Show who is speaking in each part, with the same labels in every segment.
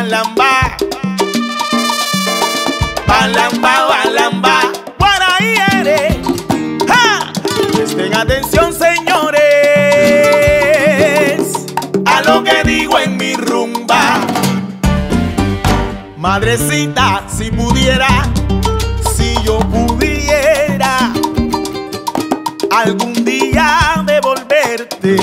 Speaker 1: balamba, balamba, balamba, guaraíere. ¡Ja! Presten atención, señores, a lo que digo en mi rumba. Madrecita, si pudiera, si yo pudiera algún día devolverte.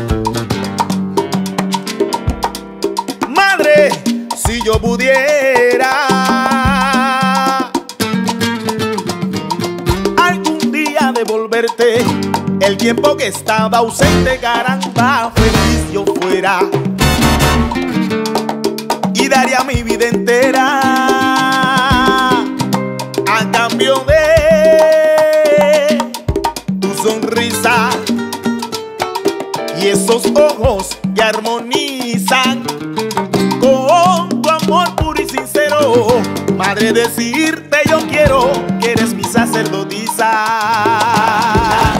Speaker 1: Madre, si yo pudiera algún día devolverte el tiempo que estaba ausente, caramba, feliz yo fuera y daría mi vida entera a cambio de tu sonrisa y esos ojos que armonizan con tu amor puro y sincero. Madre, decirte yo quiero que eres mi sacerdotisa.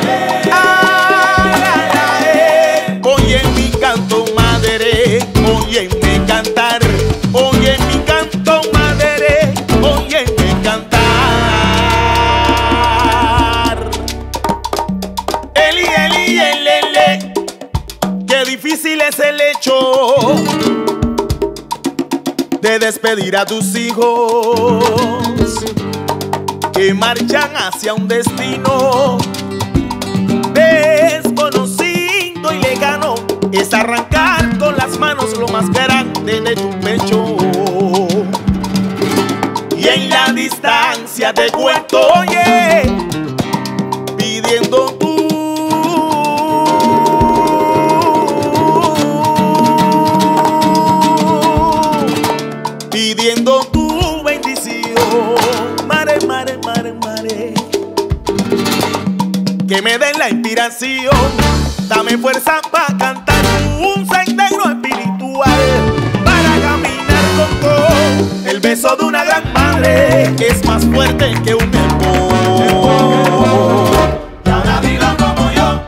Speaker 1: Oye mi canto, madre, óyeme cantar. Oye mi canto, madre, óyeme cantar. Eli, Eli, elele, qué difícil es el hecho de despedir a tus hijos que marchan hacia un destino desconocido y lejano. Es arrancar con las manos lo más grande de tu pecho. Y en la distancia te cuento, oye, pidiendo tu bendición. Mare, mare, mare, mare, que me den la inspiración. Dame fuerza para cantar un sendero espiritual, para caminar con todo. El beso de una gran madre es más fuerte que un elmo. Y ahora dilo como yo.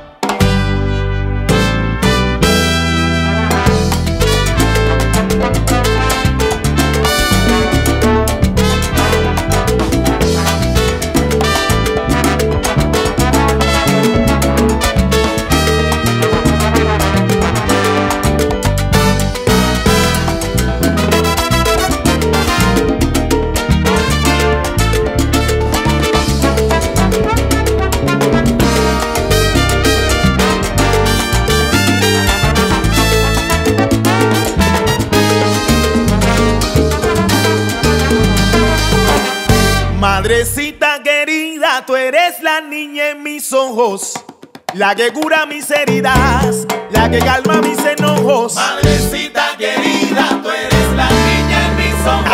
Speaker 1: Madrecita querida, tú eres la niña en mis ojos, la que cura mis heridas, la que calma mis enojos. Madrecita querida, tú eres la niña en mis ojos.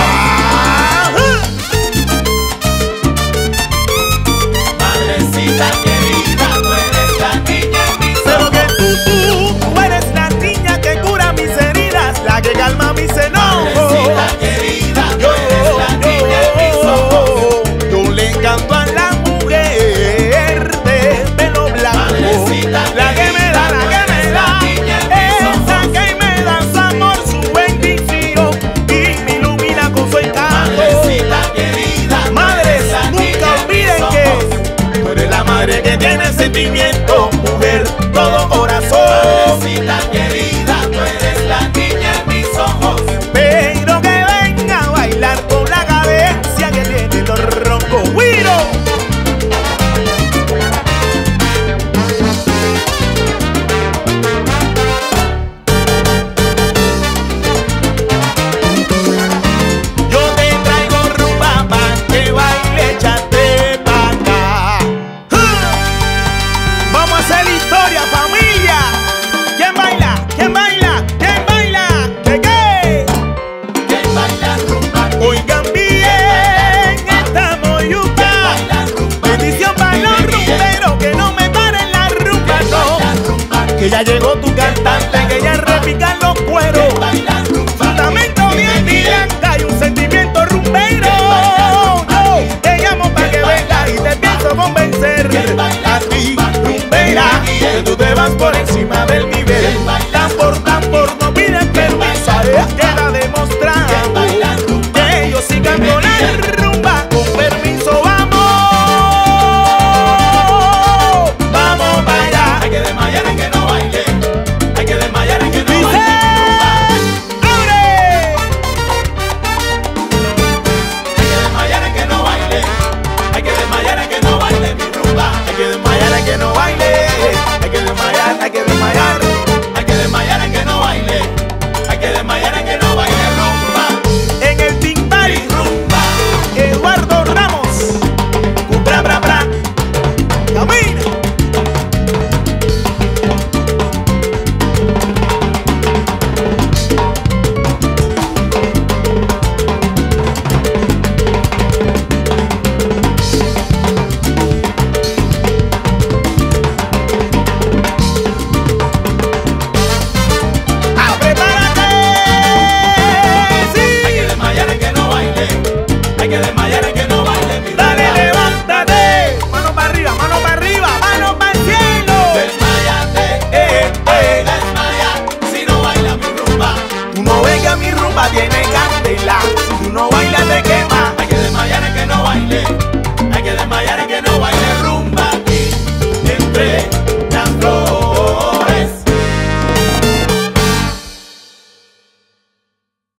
Speaker 1: Madrecita querida, tú eres la niña en mis ojos. Pero que tú eres la niña que cura mis heridas, la que calma mis enojos. Madrecita querida, tú eres la niña en mis ojos. Canto a la mujer de pelo blanco, la que me da, esa que me danza desmayara que no